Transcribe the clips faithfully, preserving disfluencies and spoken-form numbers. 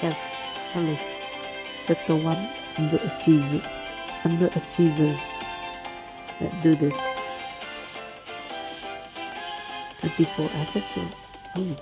Yes, hello. Sector one, underachiever, underachievers. Let's do this. twenty-four episode. Hmm.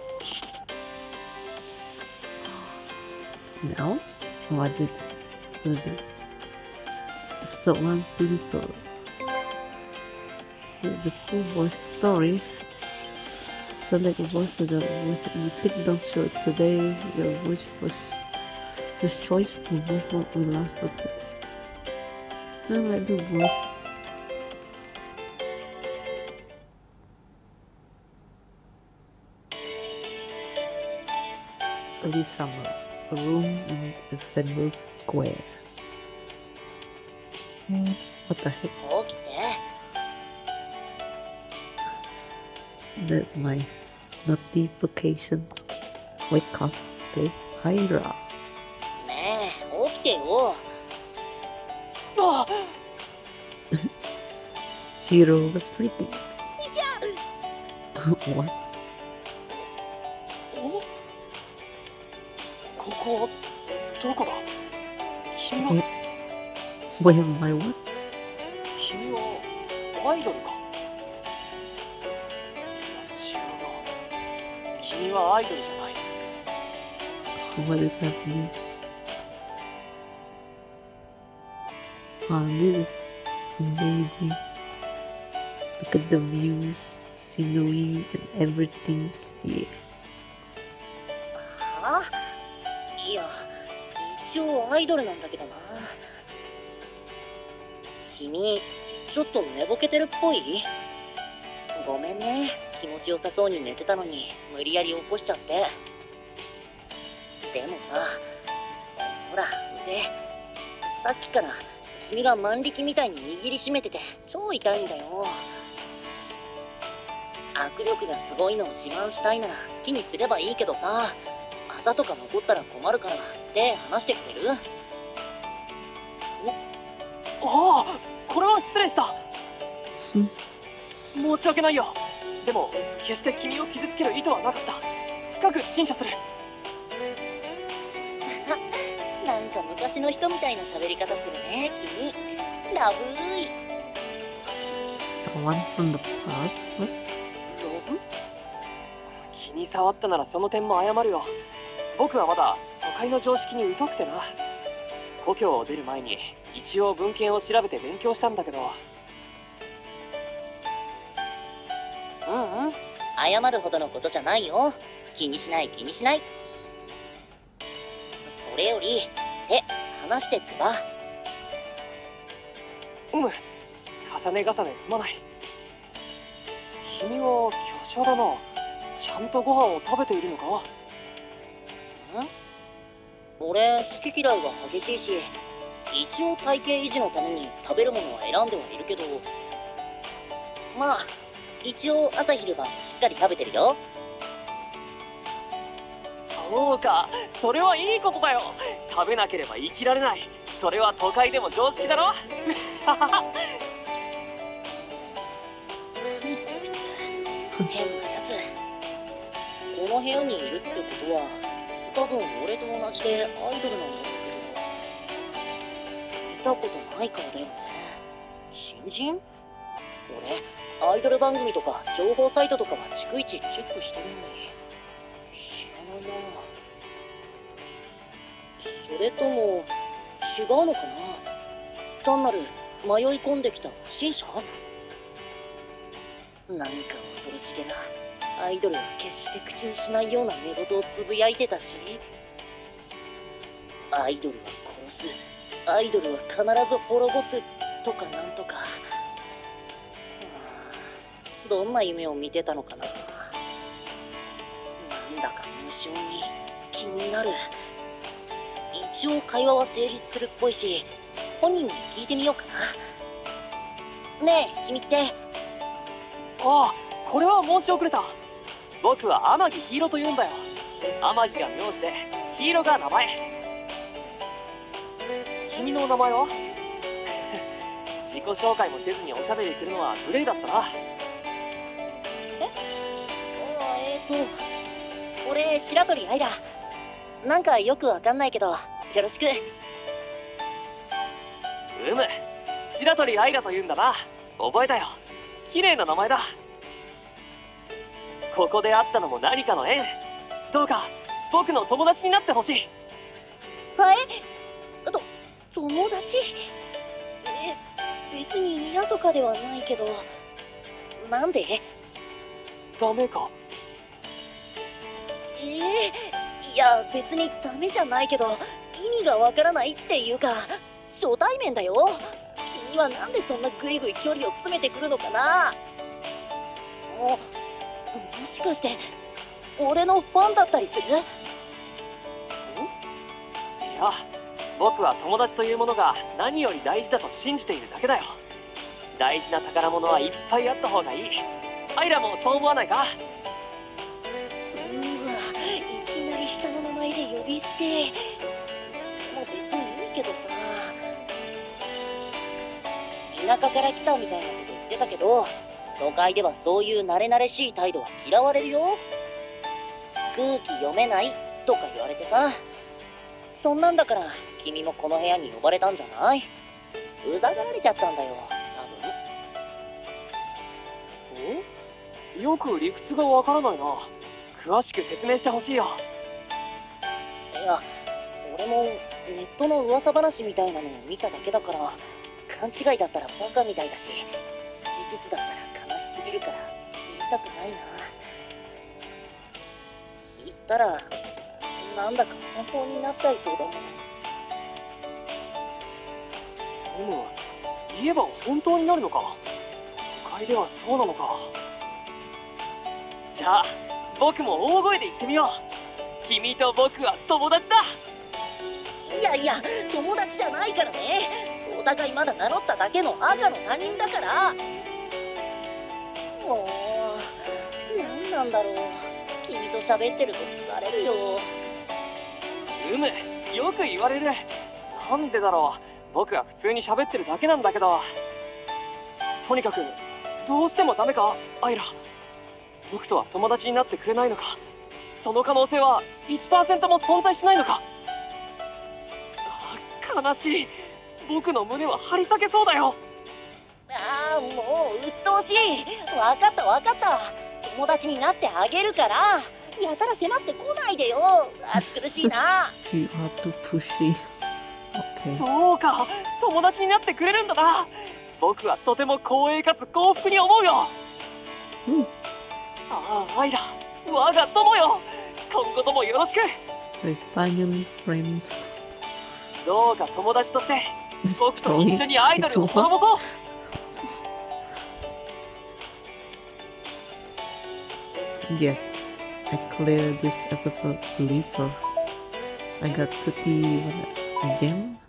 Now, what did what is this? Episode one, sleeper. Here's the full voice story. Select a voice of the voice you think don't show it today. Your voice was first choice for voice what we last looked at. Now let's do voice. Early summer. A room in Assembly Square. Hmm. What the heck? That's my notification. Wake up, okay? Hydra. ねえ、起きてよ。 あ Hero was sleeping. What? おここはどこだ君は Where am I? What? 君はアイドルか違うな君はアイドルじゃない What is happening? Wow, this is amazing. Look at the views, scenery, and everything here. はあ、いや、一応アイドルなんだけどな。君、ちょっと寝ぼけてるっぽい？ごめんね、気持ちよさそうに寝てたのに無理やり起こしちゃって。でもさ、ほら腕、さっきから君が万力みたいに握りしめてて超痛いんだよ。握力がすごいのを自慢したいなら好きにすればいいけどさ、あざとか残ったら困るからって話してくれる？ ああこれは失礼した申し訳ないよ。でも決して君を傷つける意図はなかった。深く陳謝する。 なんか昔の人みたいな喋り方するね、君。ラブーイ。 Someone from the past? What? 気に障ったならその点も謝るよ。僕はまだ都会の常識に疎くてな。故郷を出る前に一応文献を調べて勉強したんだけど。 うんうん、謝るほどのことじゃないよ。気にしない気にしない。それより手離してつば。 うむ、重ね重ねすまない。君は巨匠だな。ちゃんとご飯を食べているのか？ん？ 俺好き嫌いが激しいし、一応体型維持のために食べるものは選んではいるけど、まあ一応朝昼晩しっかり食べてるよ。 そうか、それはいいことだよ。食べなければ生きられない。それは都会でも常識だろ。 変なやつ。この部屋にいるってことは多分俺と同じでアイドルなんだろうけど、見たことないからだよね。新人？俺アイドル番組とか情報サイトとかは逐一チェックしてるのに知らないな。それとも違うのかな。単なる迷い込んできた不審者？なんか恐ろしげな。アイドルは決して口にしないような寝言をつぶやいてたし、アイドルは殺す、アイドルは必ず滅ぼすとかなんとか。どんな夢を見てたのかな。なんだか無性に気になる。一応会話は成立するっぽいし、本人に聞いてみようかな。ねえ君って。 ああ、これは申し遅れた。僕は天城ヒーローと言うんだよ。天城が名字でヒーローが名前。君の名前は？自己紹介もせずにおしゃべりするのは無礼だったな。 ええーと俺白鳥愛ら。 なんかよくわかんないけど、よろしく。 うむ、白鳥アイラと言うんだな。覚えたよ。綺麗な名前だ。ここで会ったのも何かの縁。どうか僕の友達になってほしい。 はい？と、友達？え、別に嫌とかではないけど、なんで？ ダメか？ ええー、いや別にダメじゃないけど、意味がわからないっていうか、初対面だよ。君はなんでそんなグイグイ距離を詰めてくるのかな。ももしかして俺のファンだったりする？ん？いや、僕は友達というものが何より大事だと信じているだけだよ。大事な宝物はいっぱいあった方がいい。アイラもそう思わないか？ うーわ、いきなり下の名前で呼び捨て。それも別にいいけどさ。田舎から来たみたいなこと言ってたけど、都会ではそういう慣れ慣れしい態度は嫌われるよ。空気読めないとか言われてさ。そんなんだから君もこの部屋に呼ばれたんじゃない？うざがられちゃったんだよ、多分。 ん？よく理屈がわからないな。詳しく説明してほしいよ。 いや、俺もネットの噂話みたいなのを見ただけだから、勘違いだったらバカみたいだし、事実だったら悲しすぎるから言いたくないな。言ったらなんだか本当になっちゃいそうだもん。 でも言えば本当になるのか？都会ではそうなのか。じゃあ僕も大声で言ってみよう。君と僕は友達だ。 いやいや、友達じゃないからね。お互いまだ名乗っただけの赤の他人だから。もう何なんだろう、君と喋ってると疲れるよ。 うむ、よく言われる。なんでだろう。僕は普通に喋ってるだけなんだけど。とにかくどうしてもダメか、アイラ。僕とは友達になってくれないのか？その可能性は いちパーセント も存在しないのか？あ、悲しい。僕の胸は張り裂けそうだよ。 ああ、もう鬱陶しい。わかったわかった。友達になってあげるから、やたら迫ってこないでよ。暑苦しいな。 You are too pushy. Okay. そうか、友達になってくれるんだな。僕はとても光栄かつ幸福に思うよ。 うん。 ああ、アイラ、我が友よ。今後ともよろしく。 The final friends. どうか友達として僕と一緒にアイドルを滅ぼそう。 Yes, I cleared this episode sleeper. I got thirty-one a gem.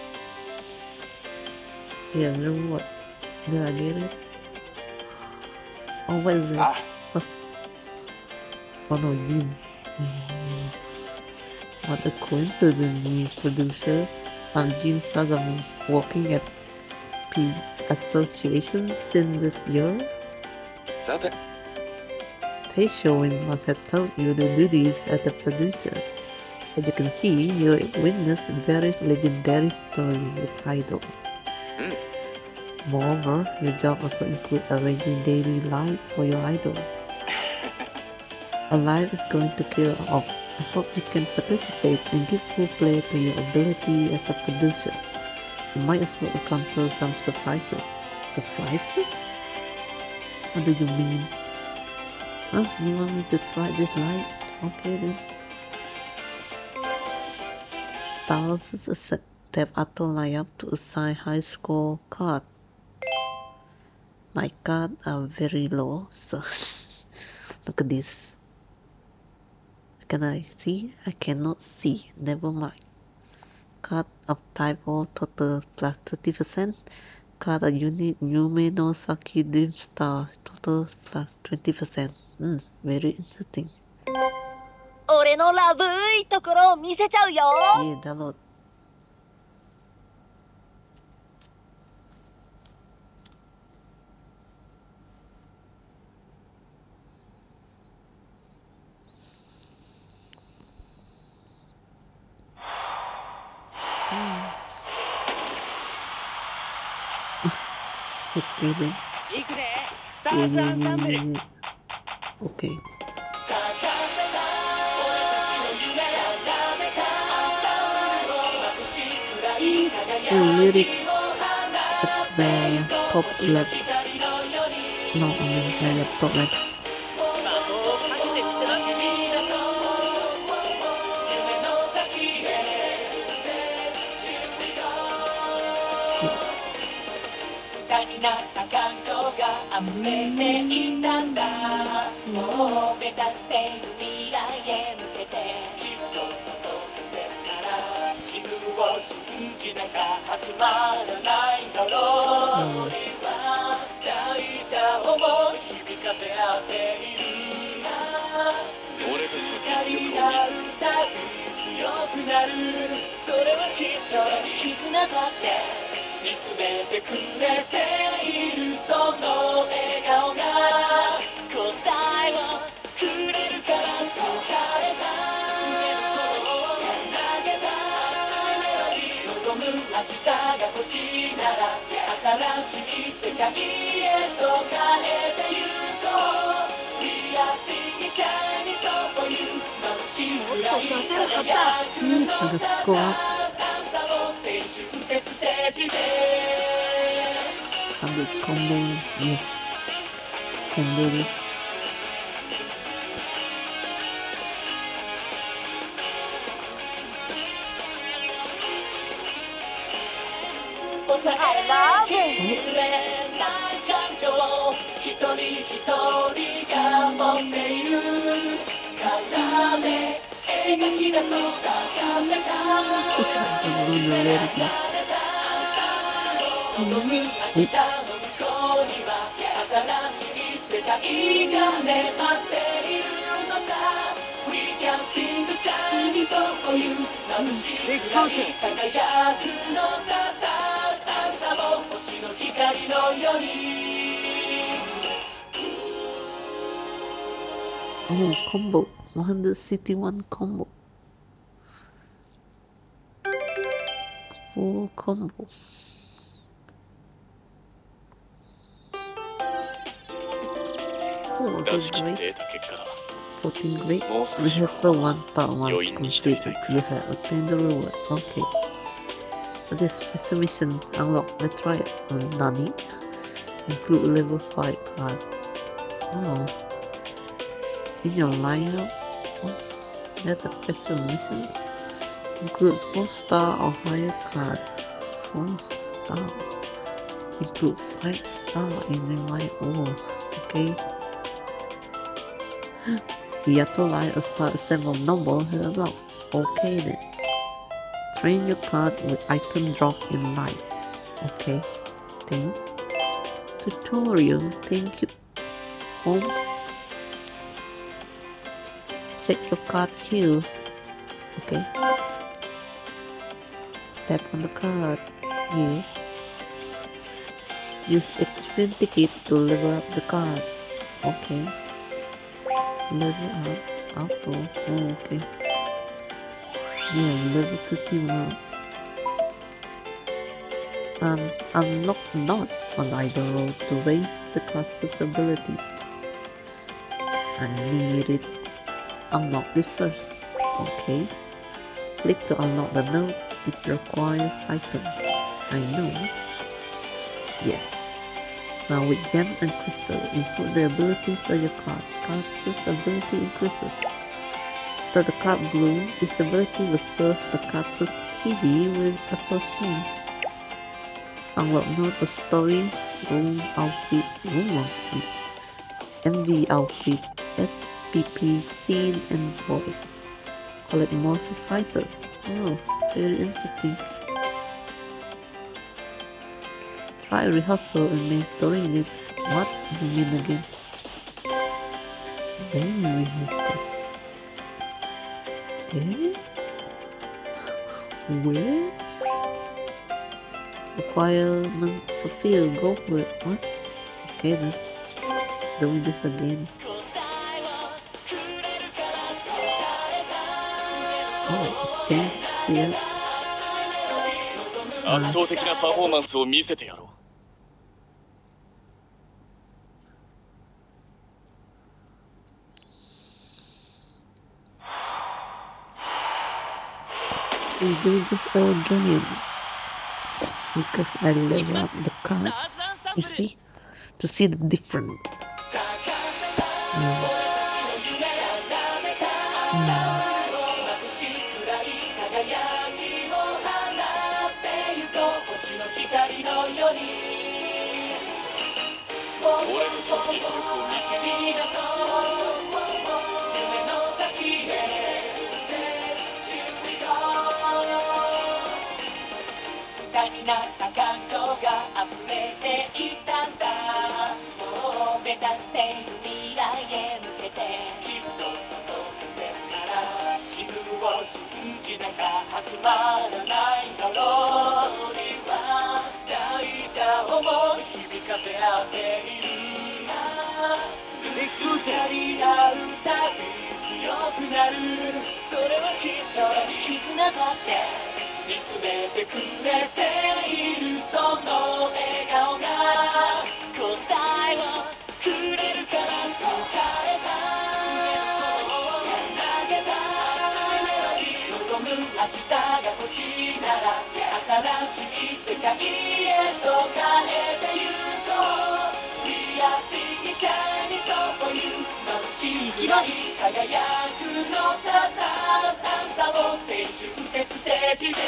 Yeah, you know what? Did I get it? Oh, what is it? Ah. Oh, oh no, Jin. Mm. What a coincidence, me, producer. I'm Jin Sagami, working at P Association since this year. さて、 Taishouin must have taught you the duties as a producer. As you can see, you witnessed a very legendary story with Idol. Mm. Moreover, your job also includes arranging daily life for your idol. A life is going to kill off. I hope you can participate and give full play to your ability as a producer. You might as well encounter some surprises. Surprises? What do you mean? Huh? You want me to try this light? Okay then. Stars accept tap auto line up to assign high score card. My cards are very low, so look at this. Can I see? I cannot see. Never mind. Card of typo total plus thirty percent. Card of unit Yume no Saki Dream Star total plus twenty percent. Hmm, very interesting. 俺のラブいところを見せちゃうよ。 Yeah, download. Hmm. Okay then. 行くでスタ Yeah, ーズ yeah, アンサン yeah, ブル yeah, yeah. Okay. 定めた俺たちの夢定めたアンサンブルを眩しくらい The 輝 lyric きを放 at って the top 星の left. 光のように No, I mean the laptop left. 魔法をかけてみせます夢の先へ 歌になった感情が溢れていたんだもう目指している未来へ向けてきっと届けせたら自分を信じなきゃ始まらないだろう俺は抱いた想い響かせ合っている俺たちの実力を見光が歌う強くなるそれはきっと絆だって見つめてくれているその笑顔が答えをくれるから疲れた胸の声をつなげた望む明日が欲しいなら新しい世界へと変えてゆこう We are singing shining so for you 眩しいくらい輝くのささを青春ってステージで And it's combo. Yes. Can do this. I love it 揺れない感情一人一人が持っているからで描き出そう定めた That's a really lyric. 望む明日の向こうには新しい世界がね待っているのさ We can sing the shining song for you 眩しいくらい輝くのささも星の光のように Oh, combo. Wonder City one combo. Full combo. Oh, 出 that's し切っ great. て得た結果だ fourteen great. もう少し Rehearsal one part one 余韻に浸りた completed. いか You have attained the reward. Okay. For this first mission, unlock the trial on Nani. Include level five card. Oh. In your lineup, oh, that's a special mission. Include four star or higher card. four star. Include five star in your line. Oh, okay. Yato line a star assemble noble unlocked. Okay then. Train your card with item drop in life. Okay. Then tutorial. Thank you. Home. Check your card here. Okay. Tap on the card. Yes. Use experience ticket to level up the card. Okay. Level up. Auto. Oh, okay. Yeah, level thirty-one. Um, unlock not on either road to raise the card's abilities. I need it. Unlock this first. Okay. Click to unlock the node. It requires item. I know. Yes. Now with gem and crystal, improve the abilities of your card. Card's ability increases. After the card blue, its ability will serve the card's C D with association. Unlock node of story, room outfit, room outfit, M V outfit, F P P scene and voice. Collect more surprises. Oh, very interesting. Try rehearsal and main story in it. What do you mean again? Very rehearsal. Eh? Where? Requirement fulfilled. Go for it. What? Okay then. Doing this again. Oh, it's changed. See that? 圧倒的なパフォーマンスを見せてやろう。 We do this all game because I level up the card. You see, to see the difference. Mm. Mm. 俺たちの実力を見せてやろ歌になった感情が溢れていたんだ。もう目指している未来へ向けてきっと届けせたら自分を信じなきゃ始まらないだろう。それは抱いた想い響かせ合っている。ぶつかり合うたび強くなる。それはきっと絆だって見つめてくれている。その笑顔が答えをくれるから。疲れたつなげた望む明日が欲しいなら新しい世界へと変えてゆこう。We are singing shining so for you。 眩しい広い輝くのささささを青春ってステージで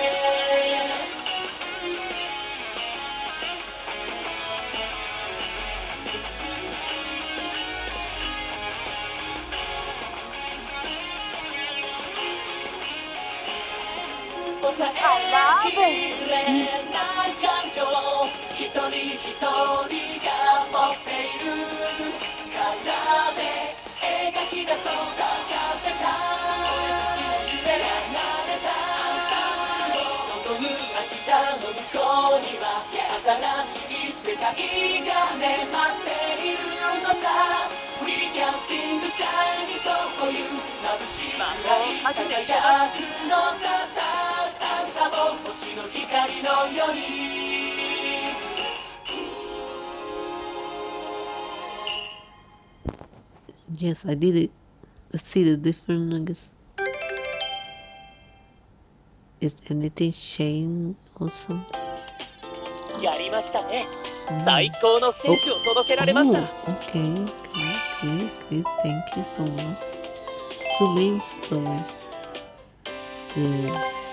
抑えきれない感情一人一人が持っている。体で描き出そうかせた俺たちの夢が慣れた。望む明日の向こうには新しい世界がね待っているのさ。We can sing shining so for you。 眩しい輝くのさささを星の光のように。 Yes, I did it. Let's see the difference, I guess. Is anything changed or something? やりましたね。 Mm. 最高のステージを届けられました。 Oh, okay, okay, okay, okay. Thank you so much. So main story. Yeah.